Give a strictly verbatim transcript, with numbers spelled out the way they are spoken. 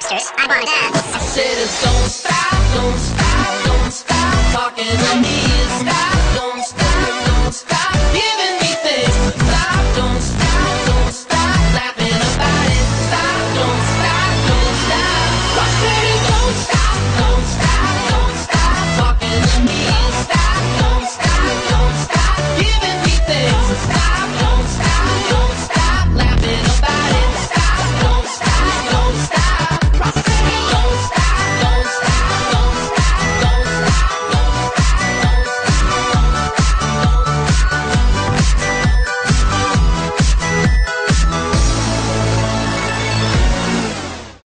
sisters, I wanna dance. I said, don't stop, don't stop, don't stop talking to me.